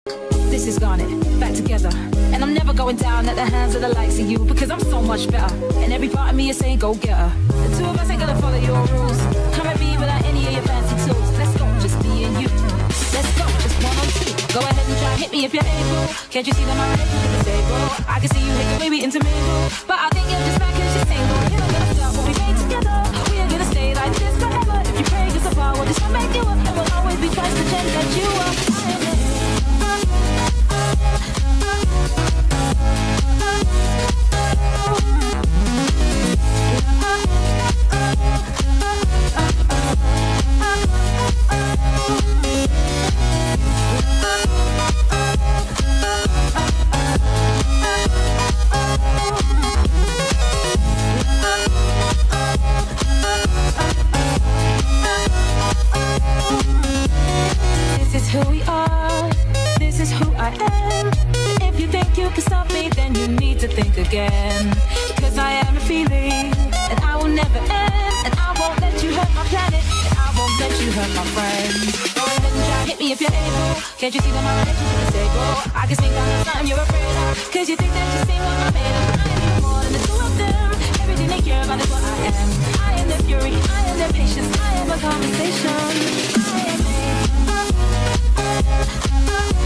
This is Garnet, back together. And I'm never going down at the hands of the likes of you, because I'm so much better. And every part of me is saying go get her. The two of us ain't gonna follow your rules. Come at me without any of your fancy tools. Let's go, just me and you. Let's go, just one on two. Go ahead and try, hit me if you're able. Can't you see that my relationship is stable? I can see you hate the way we intermingle, but I think you're just back cause you're single. You're not gonna stop what we made together. We are gonna stay like this forever. If you break us apart, well this will make you up. And we'll always be twice the gem that you are. This is who we are, this is who I am. If you think you can stop me, then you need to think again. Cause I am a feeling, and I will never end. And I won't let you hurt my planet, and I won't let you hurt my friends. Go ahead and try, hit me if you're able. Can't you see that my relationship is stable? I can sing down the time you're afraid of, cause you think that you sing what I'm made of. I am even more than the two of them. Everything they care about is what I am. I am their fury, I am their patience, I am a conversation. I am